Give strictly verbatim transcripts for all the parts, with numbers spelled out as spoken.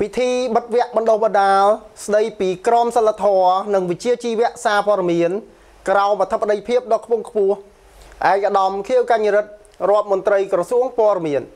ពិធីបិទវគ្គបណ្ដុះបណ្ដាលស្ដីពីក្រមសីលធម៌និងវិជ្ជាជីវៈសារព័ត៌មានក្រៅអធិបតីភាពដ៏ខ្ពង់ខ្ពស់ឯកឧត្តមខៀវកញ្ញរិទ្ធរដ្ឋមន្ត្រីក្រសួងព័ត៌មាន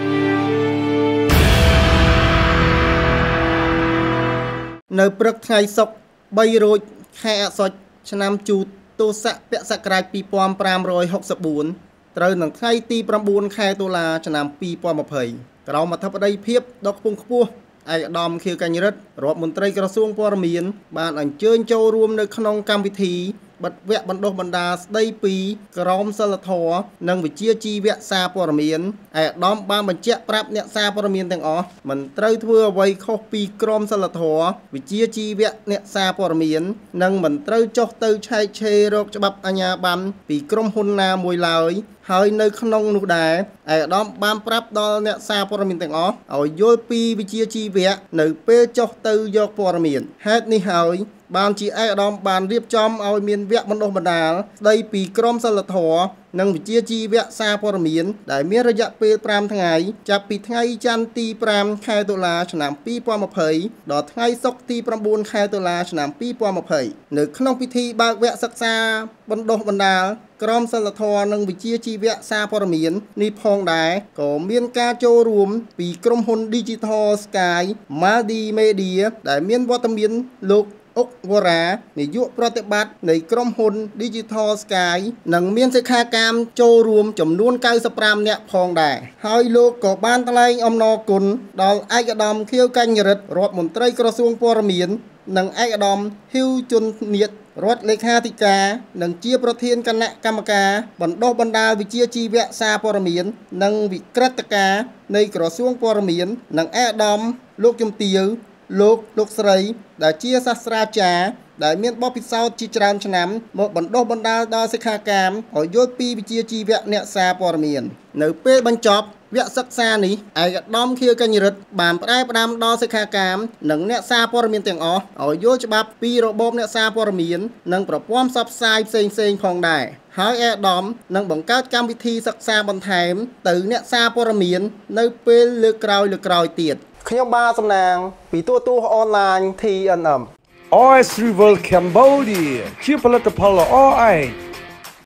នៅព្រឹកថ្ងៃសុក្របីរោចខែអសុចឆ្នាំជូតទសពសករាជពីរពាន់ប្រាំរយហុកសិបបួនត្រូវនឹងថ្ងៃទីប្រាំបួនខែតុលាឆ្នាំពីរពាន់ម្ភៃក្រមអធិបតីភាពដ៏ខ្ពង់ខ្ពស់ឯកឧត្តមខៀវកញ្ញរិទ្ធរដ្ឋមន្ត្រីក្រសួងព័ត៌មានបានអញ្ជើញចូលរួមនៅក្នុងកម្មវិធីបិទវគ្គបណ្ដុះបណ្ដាលស្ដីពីក្រមសីលធម៌និងវិជ្ជាជីវៈសារព័ត៌មានឯកឧត្តមបានបញ្ជាក់ប្រាប់អ្នកសារព័ត៌មានទាំងអស់មិនត្រូវធ្វើអ្វីខុសពីក្រមសីលធម៌វិជ្ជាជីវៈអ្នកសារព័ត៌មាននិងមិនត្រូវចុះទៅឆែកឆេររកច្បាប់អាជ្ញាប័ណ្ណពីក្រុមហ៊ុនណាមួយឡើយហើយនៅក្នុងនោះដែរឯកឧត្តមបានប្រាប់ដល់អ្នកសារព័ត៌មានទាំងអស់ឲ្យយល់ពីវិជ្ជាជីវៈនៅពេលចុះទៅយកព័ត៌មានហេតុនេះហើយបានជាឯកឧត្តមបានរៀបចំឲ្យមានវគ្គបណ្ដុះបណ្ដាលស្ដីពីក្រមសីលធម៌និងវិជ្ជាជីវៈសារព័ត៌មានដែលមានរយៈពេលប្រាំថ្ងៃចាប់ពីថ្ងៃច័ន្ទទីប្រាំខែតុលាឆ្នាំពីរពាន់ម្ភៃដល់ថ្ងៃសុក្រទីប្រាំបួនខែតុលាឆ្នាំពីរពាន់ម្ភៃនៅក្នុងពិធីបើកវគ្គសិក្សាបណ្ដុះបណ្ដាលក្រមសីលធម៌និងវិជ្ជាជីវៈសារព័ត៌មាននេះផងដែរក៏មានការចូលរួមពីក្រុមហ៊ុន Digital Sky Multimedia ដែលមានវត្តមានលោកអុកវរ៉ានាយកប្រតិបត្តិនៃក្រុមហ៊ុន Digital Sky និងមានសិក្ខាកាមចូលរួមចំនួនកៅសិបប្រាំនាក់ផងដែរហើយលោកក៏បានថ្លែងអំណរគុណដល់ឯកឧត្តមខៀវកញ្ញរិទ្ធរដ្ឋមន្ត្រីក្រសួងព័ត៌មាននិងឯកឧត្តមហ៊ីវជុននៀតរដ្ឋលេខាធិការនិងជាប្រធានគណៈកម្មការបណ្ដុះបណ្ដាលវិជ្ជាជីវៈសារព័ត៌មាននិងវិក្រិតការនៃក្រសួងព័ត៌មាននិងឯកឧត្តមលោកជំទាវលោកលោកស្រីដែលជាសាស្ត្រាចារ្យដែលមានបទពិសោធន៍ជាច្រើនឆ្នាំមកបណ្ដុះបណ្ដាលដល់សិក្ខាកាមឲ្យយល់ពីវិជ្ជាជីវៈអ្នកសារព័ត៌មាននៅពេលបញ្ចប់វគ្គសិក្សានេះឯកឧត្តមខៀវកញ្ញរិទ្ធបានផ្ដែផ្ដាំដល់សិក្ខាកាមនិងអ្នកសារព័ត៌មានទាំងអស់ឲ្យយល់ច្បាប់ពីរបបអ្នកសារព័ត៌មាននិងប្រព័ន្ធផ្សព្វផ្សាយផ្សេងៗផងដែរហើយឯកឧត្តមនឹងបង្កើតកម្មវិធីសិក្សាបន្ថែមទៅអ្នកសារព័ត៌មាននៅពេលលើកក្រោយលើកក្រោយទៀតខ្ញុំបាទសំណាងពីទូរទស្សន៍អនឡាញ T N M Oil River Cambodia ជាផលិតផលល្អឯក